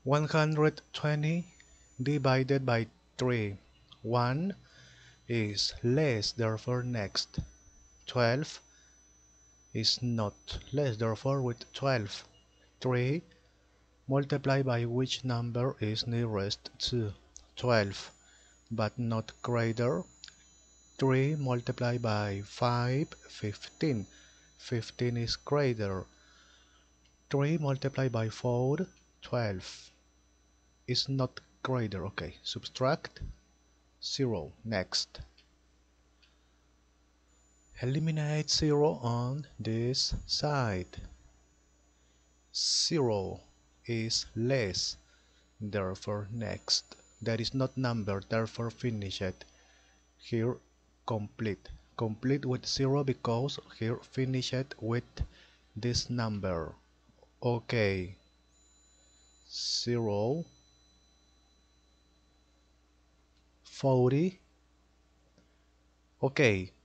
120 divided by 3. 1 is less, therefore next. 12 is not less, therefore with 12. 3 multiplied by which number is nearest to 12, but not greater. 3 multiplied by 5, 15. 15 is greater. 3 multiplied by 4, 12 is not greater. Okay, subtract 0. Next. Eliminate 0 on this side. 0 is less, therefore next. That is not number, therefore finish it. Here complete. Complete with 0 because here finish it with this number. Okay. 0, 40. Okay,